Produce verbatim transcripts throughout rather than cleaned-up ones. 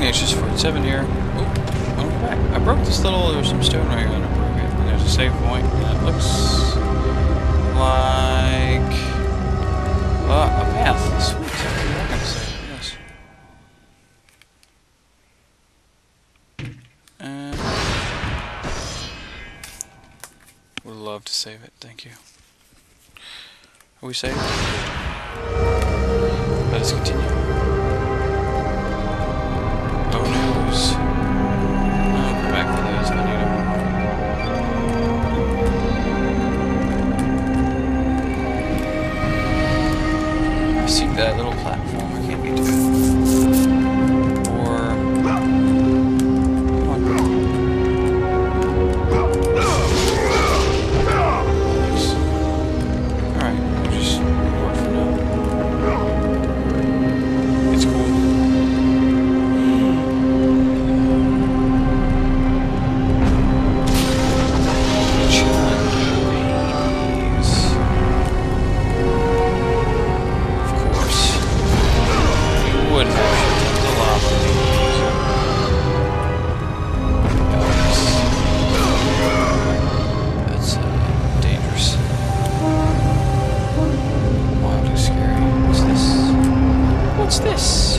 the H S forty-seven here. Oh, welcome back. I broke this little, there was some stone right here that I broke it. And there's a save point, and it looks like uh, a path. Sweet. What am I gonna say? Yes. And would love to save it. Thank you. Are we saved? Let us continue. Oh news. I'll come back for those if I need them. I see that little platform. I can't get to it. Or... Come on. Alright, we'll just ignore it for now. It's cool. What's this?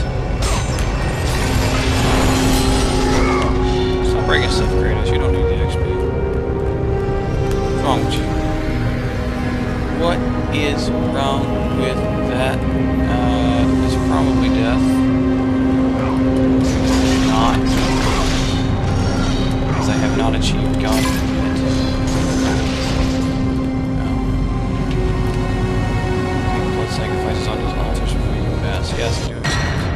Stop breaking stuff, Kratos. You don't need the X P. What's wrong with you? What is wrong with that? Uh, it's probably death. Not. Because I have not achieved God yet. No. Blood sacrifices on his altars before you pass. Yes, I do.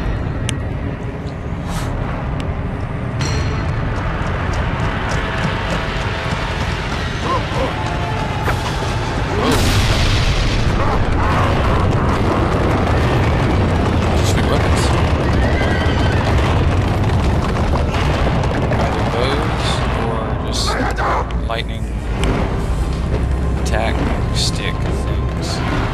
Lightning attack stick things.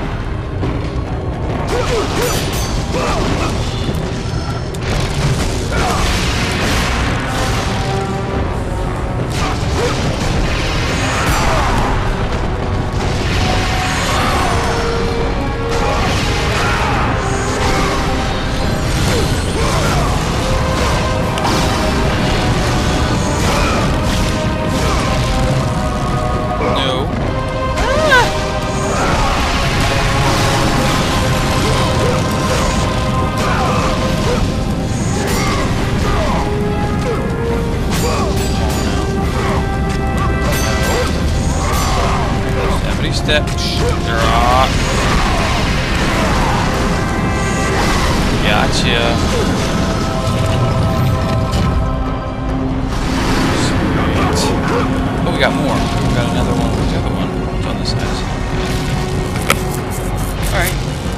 Step. Drop. Gotcha. Sweet. Oh, we got more. We got another one. Where's the other one? It's on this side. Alright.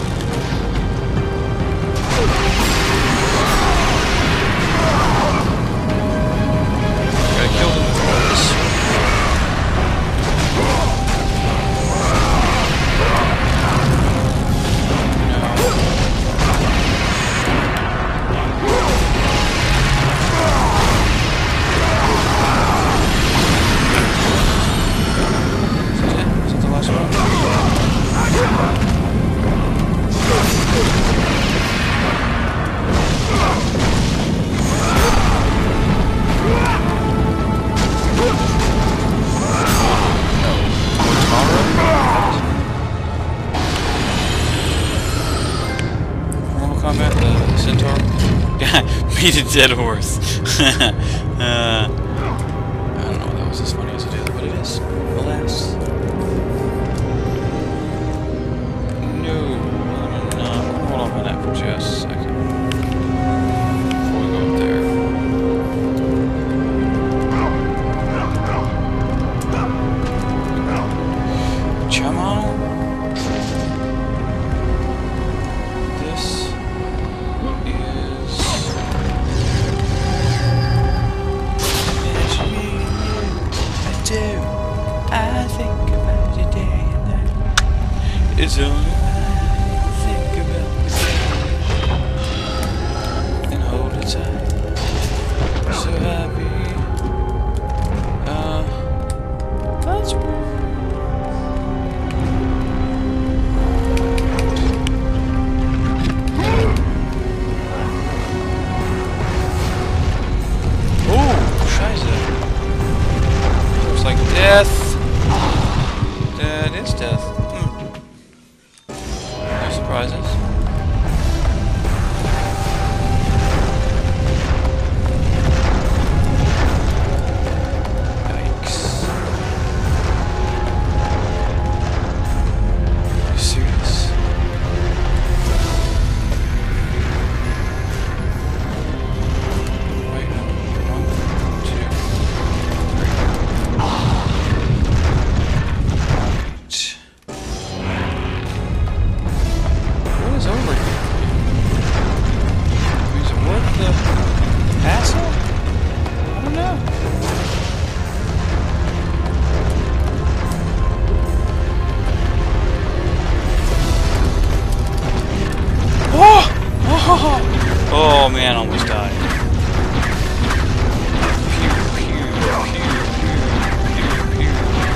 Gotta kill them with all this. Beat a dead horse. uh, I don't know if that was as funny as it is, but it is. Alas. No, I'm not. Hold on a minute for just a second. Before we go up there. Come on. This. It's only I think about man almost died. Pew, pew, pew, pew, pew,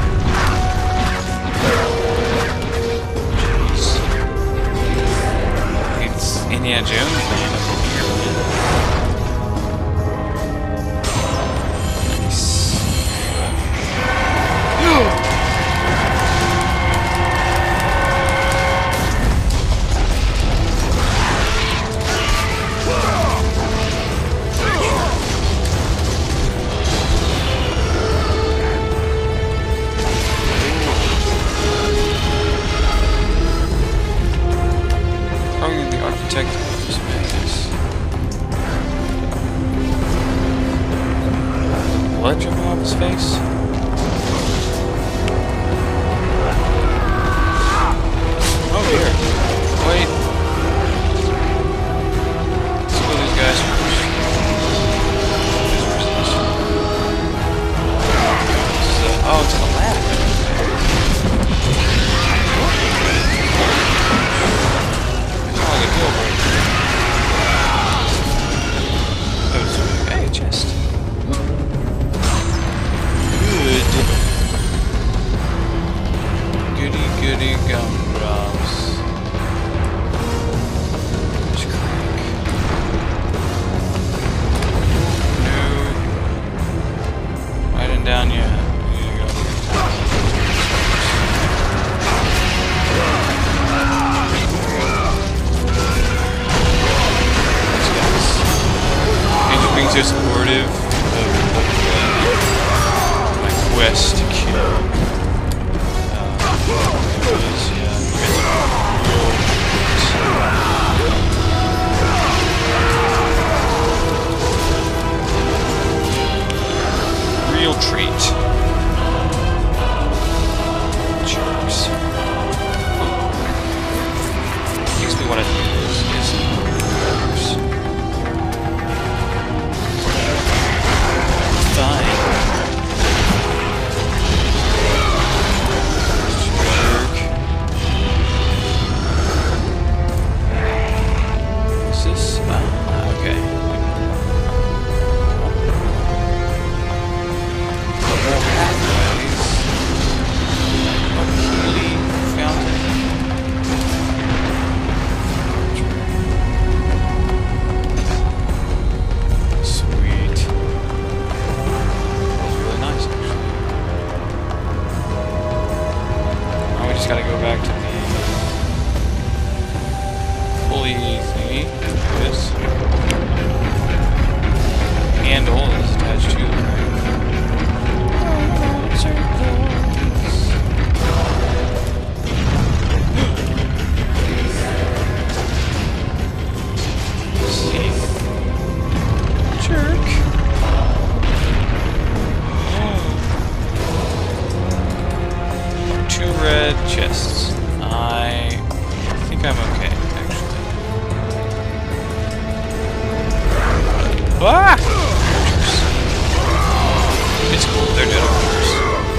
pew. Jeez. It's Indiana Jones land up over here, man. Nice. Architect of this madness. Blood dripping off his face? Oh dear. Wait. Let's kill these guys first. Oh, it's a ladder. Okay, chest. Good. Goody goody gumdrops. There's crack. No. Writing down yet. So supportive of, of uh, my quest to kill. Uh, was, yeah, real treat. Jerks. Basically what I think is, is fine. Jerk. Is this? Uh, okay. More pathways. A healing fountain. Gotta go back to the pulley thingy. This handle is attached to it. See? Jerk. Two red chests. I think I'm okay, actually. Ah! It's cool, they're dead, of course.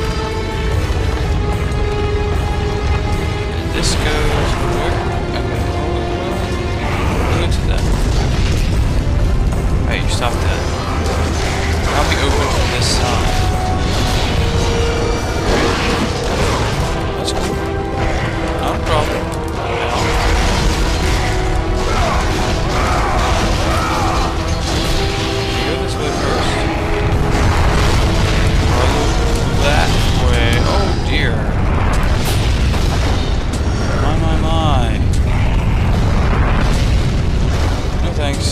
And this goes where? Okay, go to that. Hey, you stopped that. I'll be open from this side. That's cool. Not a problem. You go this way first. Follow that way. Oh dear. My, my, my. No thanks.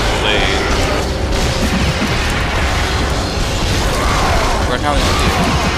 Right now,